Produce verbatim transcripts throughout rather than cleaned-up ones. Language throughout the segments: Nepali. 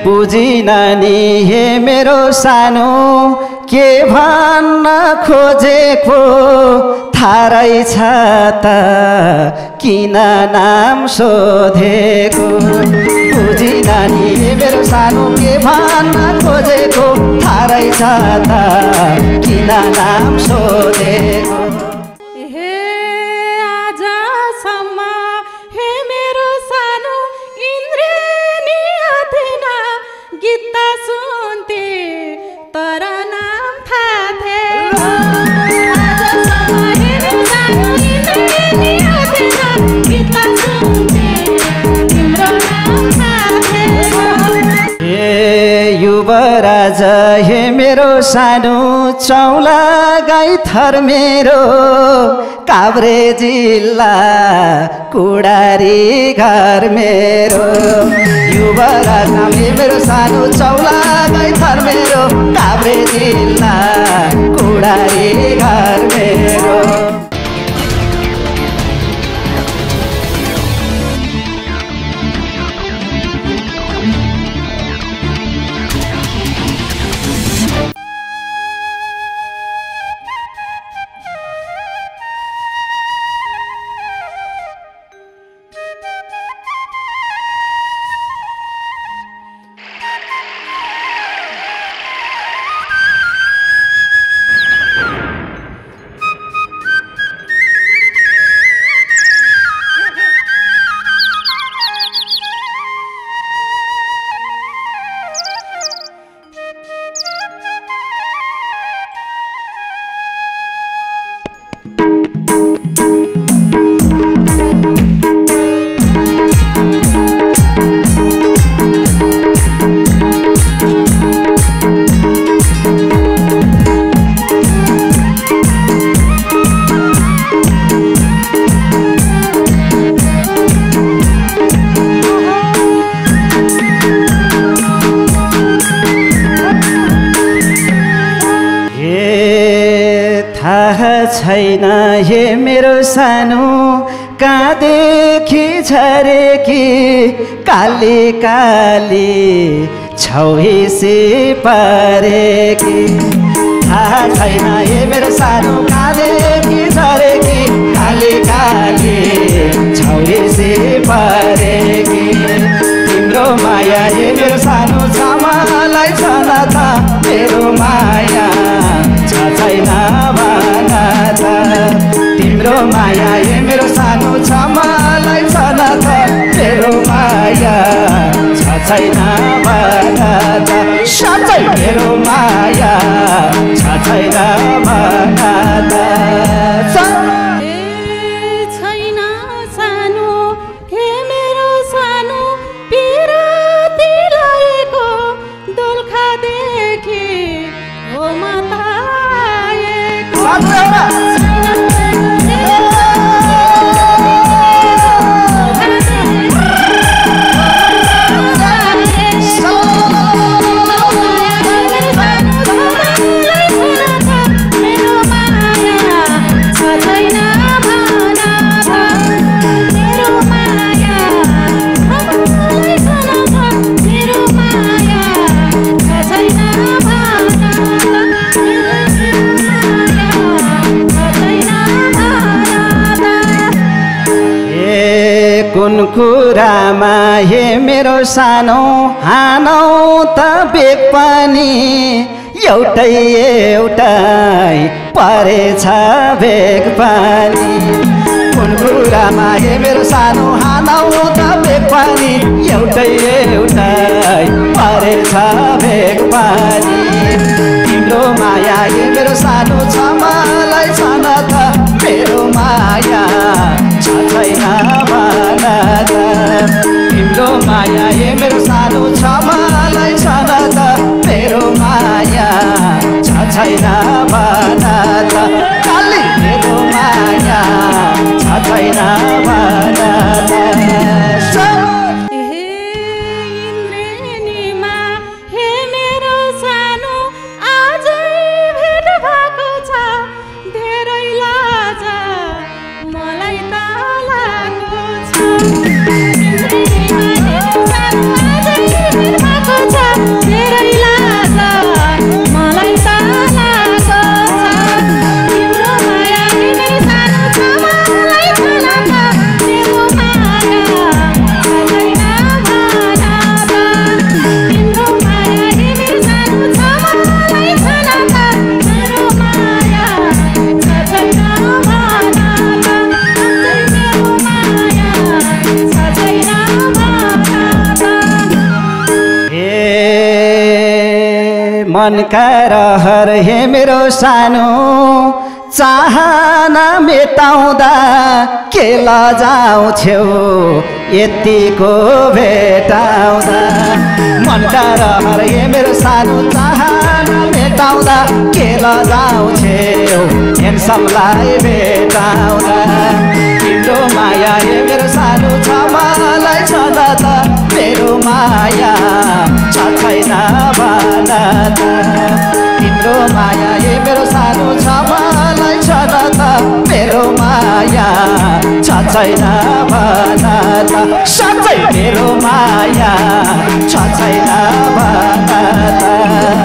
बुझिन नि हे मेरो सानो के भन्न खोजेको थाहा रहेछ त किन नाम सोधेको बुझिन नि हे मेरो सानो के भन्न खोजेको थाहा रहेछ त किन नाम सोधेको राजा हे मेरो सानो चौला गाई थर मेरो काभ्रे जिल्ला कुडारी घर मेरो युवा राजा हे मेरो सानो चौला गाई थर मेरो काभ्रे जिल्ला कुडारी घर मेरो छैन हे मेरो सानो कहाँदेखि झरेकी काली काली छौहिसी परेकी थाहा छैन हे मेरो सानो कहाँदेखि झरेकी काली काली छौहिसी परेकी तिम्रो माया हे मेरो सानो छामालाई छन त मेरो माया छ छैन तिम्रो माया हे मेरो सानो छ मलाई छन त मेरो माया छ छैन भन त साँच्चै मेरो माया छ छैन भन त कुन कुरामा हे मेरो सानो हानौ त बेग पनि एउटै एउटै परेछ बेग पनि कुन कुरामा हे मेरो सानो हानौ त बेग पनि एउटै एउटै परेछ बेग पनि तिम्रो माया हे मेरो सानो छ मलाई छन त मेरो माया छ छैन भन त तिम्रो माया हे मेरो सानो छ मलाई छन त मेरो माया छ छैन भन त काली मेरो माया छ छैन भन त Thank you. मनका रहर हे मेरो सानो चाहना मेटाउँदा के लजाउँछौ यतिको भेटाउँदा मनका रहर हे मेरो सानो चाहना मेटाउँदा के लजाउँछौ हेन्समलाई भेटाउँदा तिम्रो माया हे मेरो सानो छ मलाई छँदा त मेरो माया छ छैन भन त तिम्रो माया हे मेरो सानो छ मलाई छँदा त मेरो माया छ छैन भन त साँच्चै मेरो माया छ छैन भन त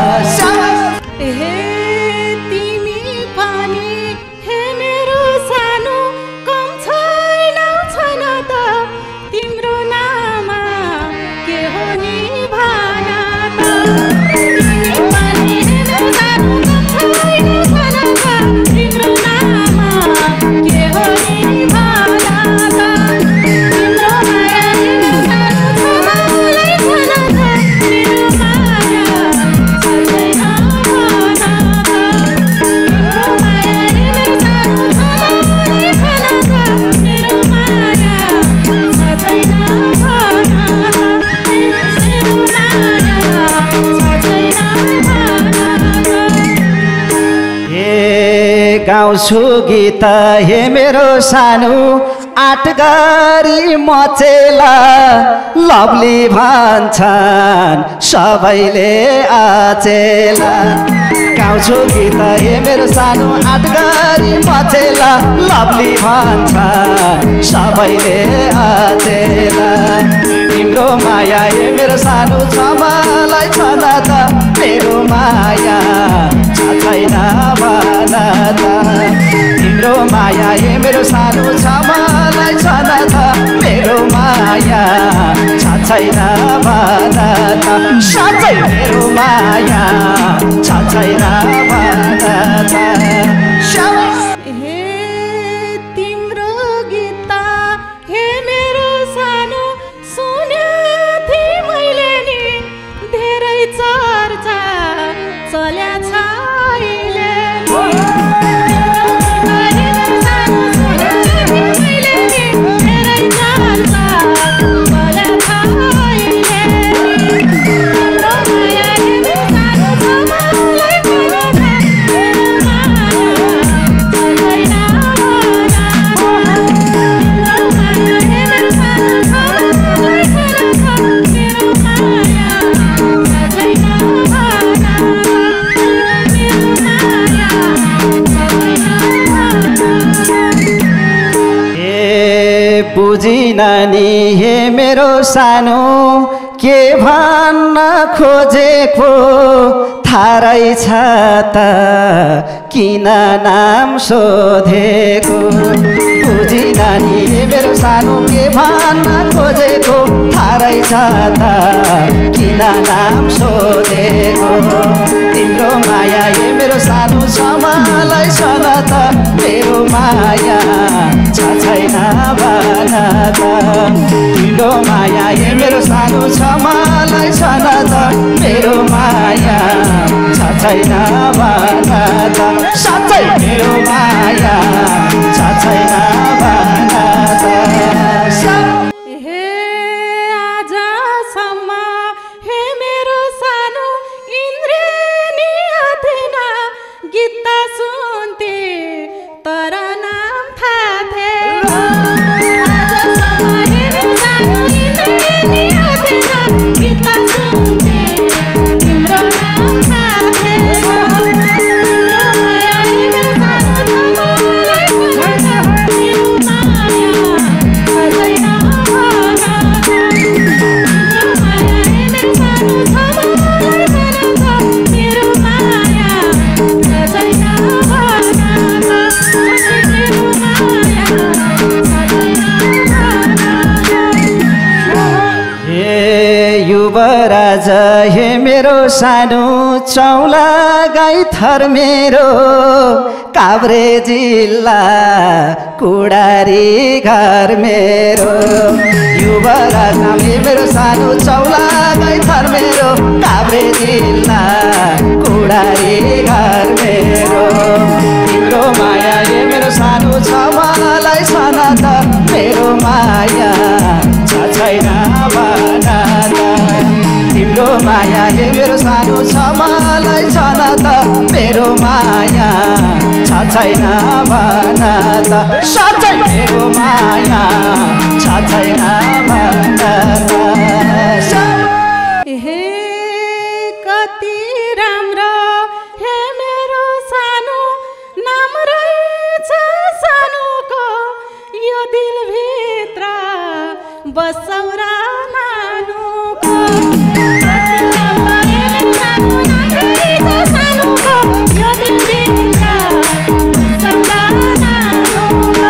गाउँछु गीत हे मेरो सानो आठ गरी मचेला लभली भन्छन् सबैले आचेला गाउँछु गीत हे मेरो सानो आठ गरी मचेला लभली भन्छन् सबैले आचेला तिम्रो माया हे मेरो सानो छ मलाई छँदा त मेरो माया छ छैन भन त तिम्रो माया हे मेरो सानो छ मलाई छँदा त मेरो माया छ छैन भन त साँच्चै मेरो माया छ छैन भन त बुझिन नि हे मेरो सानो के भन्न खोजेको थारै छ त किन नाम सोधेको बुझिन नि हे मेरो सानो के भन्न खोजेको थारै छ त किन नाम सोधेको तिम्रो माया हे मेरो सानो छ मलाई छँदा त मेरो माया छ छैन भन त तिम्रो माया हे मेरो सानो छ मलाई छँदा त मेरो माया छ छैन भन त साँच्चै मेरो माया छ छैन भन त युवराज हे मेरो सानो चौला गाई थर मेरो काभ्रे जिल्ला कुडारी घर मेरो युवराज नाम हे मेरो सानो चौला गाई थर मेरो काभ्रे जिल्ला मेरो माया छ छैन भन त तिम्रो माया हे मेरो सानो छ मलाई छन त मेरो माया छ छैन भन त साँच्चै मेरो माया छ छैन भन त हे कति राम्रो हे मेरो सानो नाम रहेछ सानोको यो दिलभित्र बसौरा नानुको यो दिलभित्र बसौरा नानुको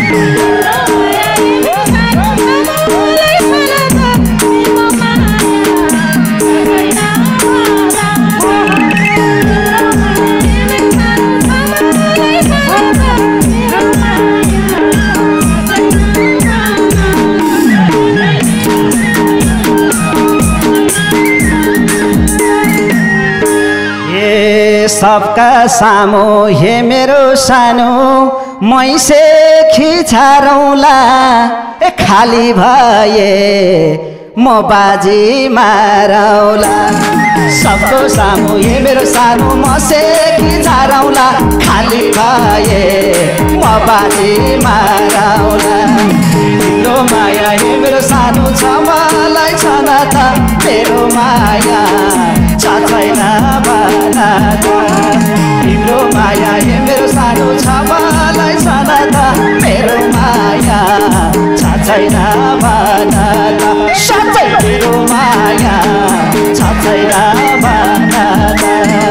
सबका सामु हे मेरो सानो मैसे खिचारौला ए खाली भए म बाजी मारौला सबको सामु हे मेरो सानो मैसे खिचारौला खाली भए म बाजी मारौला तिम्रो माया हे मेरो सानो छ मलाई छन त मेरो माया छ छैन भन त तिम्रो माया हे मेरो सानो छ मलाई छन त मेरो माया छ छैन भन त साँच्चै मेरो माया छ छैन भन त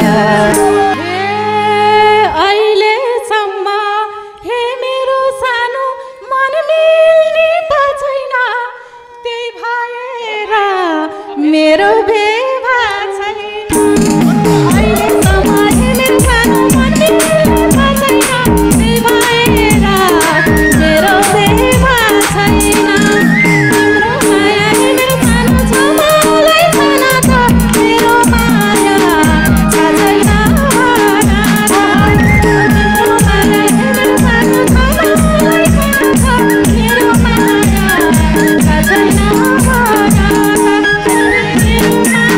अहिलेसम्म हे मेरो सानो मन मिल्ने त छैन त्यही भएर मेरो बेवा छैन अहिलेसम्म हे मेरो सानो मन मिल्ने त छैन त्यही भएर मेरो बेवा छैन तिम्रो माया हे मेरो सानो छ मलाई छन त मेरो माया छ छैन भन त तिम्रो माया हे मेरो सानो छ मलाई छन त मेरो माया छ छैन भन त मेरो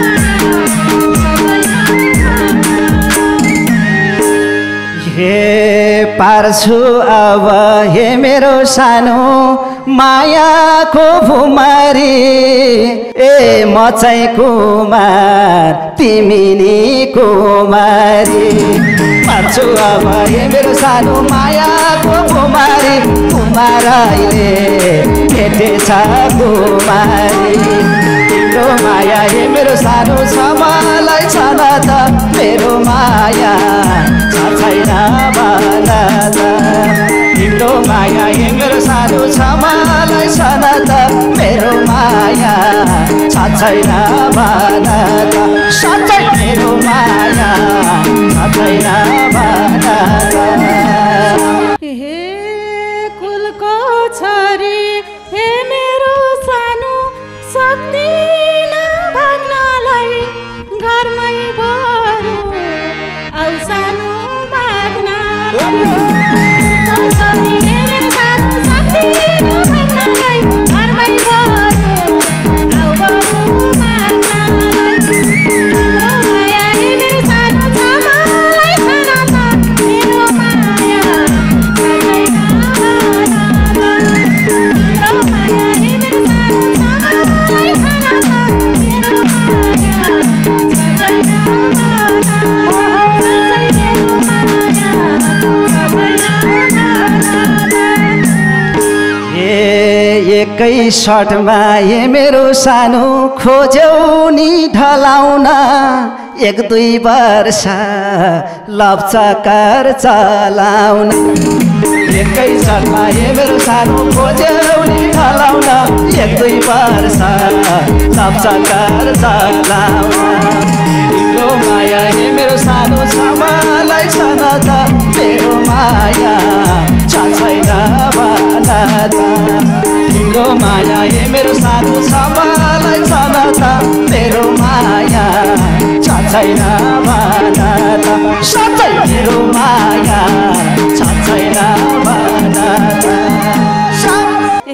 हे पार्छु अब हे मेरो सानो मायाको भुमारी ए म चाहिँ कुमार तिमी नि कुमारी पार्छु अब हे मेरो सानो मायाको भुमारी कुमार अहिले भेटेछ कुमारी तिम्रो माया हे मेरो सानो छ मलाई छन त मेरो माया छ छैन भन त तिम्रो माया हे मेरो सानो छ मलाई छन त मेरो माया छ छैन भन त साँच्चै मेरो माया छ छैन भन त हे कुलको छोरी हे मेरो सानो सक्दिन भाग्नलाई घरमै बरु आउ सानो भाग्न छोरी हे मेरो सानो सक्दिन भाग्नलाई घरमै बरु आउ बरु भाग्नलाई तिम्रो माया हे मेरो सानो छ मलाई छन त मेरो माया छ छैन भन त तिम्रो माया हे मेरो सानो छ मलाई छन त मेरो माया छ छैन भन त साँच्चै मेरो माया छ छैन भन त एकै सटमा हे मेरो सानो खोज्यौ नि ढलाउन एक दुई वर्ष लपचकर चलाउन एकै सटमा हे मेरो सानो खोज्यौ नि ढलाउन एक दुई वर्ष लपचकर चलाउन तिम्रो माया हे मेरो सानो छ मलाई छन त मेरो माया छ छैन भन त तिम्रो माया हे मेरो सानो छ मलाई छन त मेरो माया छ छैन भन त साँच्चै मेरो माया छ छैन भन त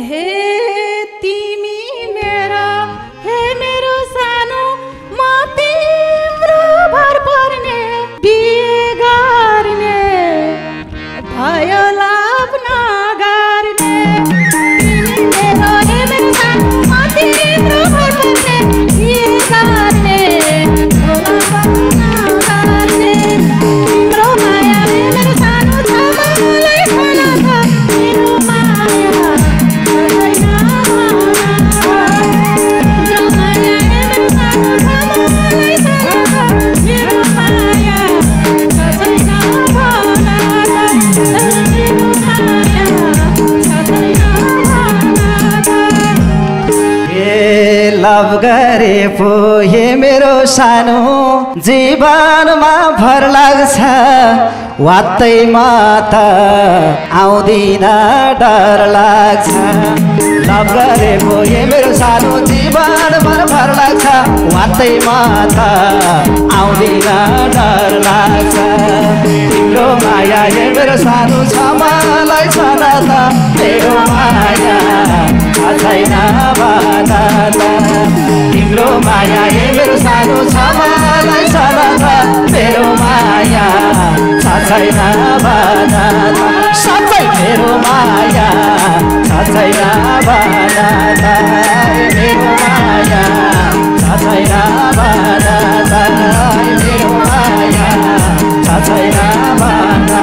लभ गरे पो हे मेरो सानो जीवनमा भर लाग्छ वात्तैमा त आउँदिन डर लाग्छ लभ गरे पो हे मेरो सानो जीवनमा भर लाग्छ वात्तैमा त आउँदिन डर लाग्छ तिम्रो माया हे मेरो सानो छ मलाई छ न त मेरो माया छैन बाधा तिम्रो माया हे मेरो सानो छ मलाई छ न त मेरो माया छैन बाधा सबै मेरो माया छैन बाधा मेरो माया छैन बाधा मेरो माया छैन बाधा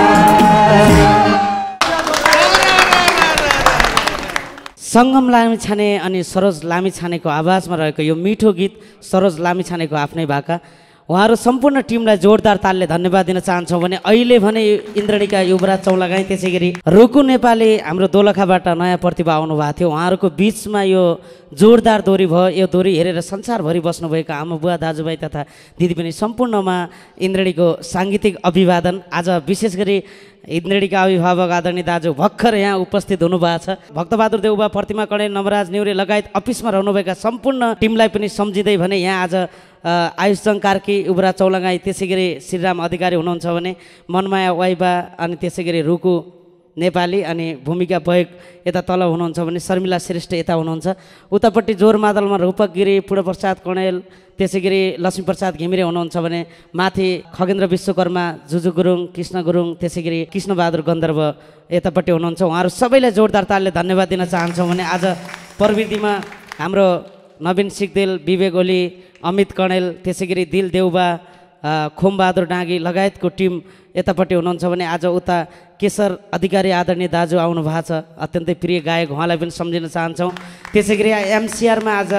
सङ्गम लामिछाने अनि सरोज लामिछानेको आवाजमा रहेको यो मिठो गीत सरोज लामिछानेको आफ्नै भाका उहाँहरू सम्पूर्ण टिमलाई जोरदार तालले धन्यवाद दिन चाहन्छौँ भने अहिले भने इन्द्रणीका युवराज चौलागाई त्यसै गरी रुकु नेपाली हाम्रो दोलखाबाट नयाँ प्रतिभा आउनु भएको थियो उहाँहरूको बिचमा यो जोरदार दोरी भयो यो दोरी हेरेर संसारभरि बस्नुभएका आमा बुवा दाजुभाइ तथा दिदीबहिनी सम्पूर्णमा इन्द्रणीको साङ्गीतिक अभिवादन आज विशेष गरी इन्द्रणीका अभिभावक आदरणीय दाजु भर्खर यहाँ उपस्थित हुनुभएको छ भक्तबहादुर देउबा प्रतिमा कणेल नवराज न्युरे लगायत अफिसमा रहनुभएका सम्पूर्ण टिमलाई पनि सम्झिँदै भने यहाँ आज आयुषजङ कार्की युवराज चौलागाई त्यसै गरी श्रीराम अधिकारी हुनुहुन्छ भने मनमाया वाइबा अनि त्यसै गरी रुकु नेपाली अनि भूमिका बयक यता तल हुनुहुन्छ भने शर्मिला श्रेष्ठ यता हुनुहुन्छ उतापट्टि जोर मादलमा रूपक गिरी पूर्णप्रसाद कणेल त्यसै गरी लक्ष्मीप्रसाद घिमिरे हुनुहुन्छ भने माथि खगेन्द्र विश्वकर्मा जुजु गुरुङ कृष्ण गुरुङ त्यसै गरी कृष्णबहादुर गन्धर्व यतापट्टि हुनुहुन्छ उहाँहरू सबैलाई जोरदार तालले धन्यवाद दिन चाहन्छौँ भने आज प्रविधिमा हाम्रो नवीन सिक्देल विवेक ओली अमित कणेल त्यसै गरी दिल देउबा खोमबहादुर डाँगी लगायतको टिम यतापट्टि हुनुहुन्छ भने आज उता केशर अधिकारी आदरणीय दाजु आउनु भएको छ अत्यन्तै प्रिय गायक उहाँलाई पनि सम्झिन चाहन्छौँ त्यसै गरी एमसिआरमा आज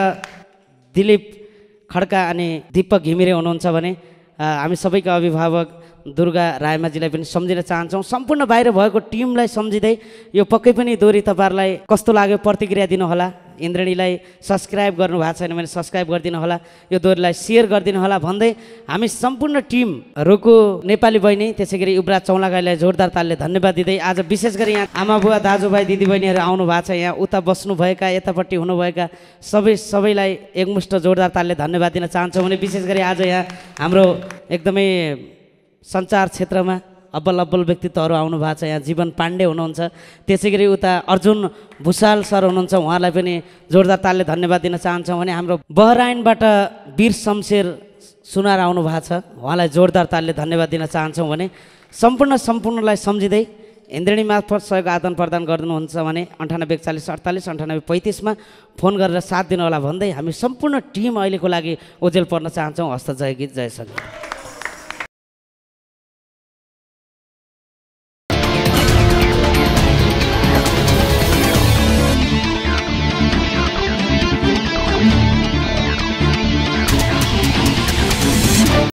दिलीप खड्का अनि दीपक घिमिरे हुनुहुन्छ भने हामी सबैका अभिभावक दुर्गा रायमाझीलाई पनि सम्झिन चाहन्छौँ सम्पूर्ण बाहिर भएको टिमलाई सम्झिँदै यो पक्कै पनि दोरी तपाईँहरूलाई कस्तो लाग्यो प्रतिक्रिया दिनुहोला इन्द्रणीलाई सब्सक्राइब गर्नु भएको छैन भने सब्सक्राइब गरिदिनु होला यो दोरीलाई सेयर गरिदिनु होला भन्दै हामी सम्पूर्ण टिम रुकु नेपाली बहिनी त्यसै गरी युवराज चौलागाईलाई जोरदार तालले धन्यवाद दिँदै आज विशेष गरी यहाँ आमा बुवा दाजुभाइ दिदीबहिनीहरू आउनु भएको छ यहाँ उता बस्नुभएका यतापट्टि हुनुभएका सबै सबैलाई एकमुष्ट जोरदार तालले धन्यवाद दिन चाहन्छौँ भने विशेष गरी आज यहाँ हाम्रो एकदमै सञ्चार क्षेत्रमा अब्बल अब्बल व्यक्तित्वहरू आउनु भएको छ यहाँ जीवन पाण्डे हुनुहुन्छ त्यसै गरी उता अर्जुन भुषाल सर हुनुहुन्छ उहाँलाई पनि जोरदार तालले धन्यवाद दिन चाहन्छौँ भने हाम्रो बहराइनबाट वीर शमशेर सुनार आउनु भएको छ उहाँलाई जोरदार तालले धन्यवाद दिन चाहन्छौँ भने सम्पूर्ण सम्पूर्णलाई सम्झिँदै इन्द्रणी मार्फत सहयोग आदान प्रदान गरिदिनुहुन्छ भने अन्ठानब्बे एकचालिस अडतालिस अन्ठानब्बे पैँतिसमा फोन गरेर साथ दिनुहोला भन्दै हामी सम्पूर्ण टिम अहिलेको लागि ओजेल पर्न चाहन्छौँ हस्त जय गीत जय सङ्गीत।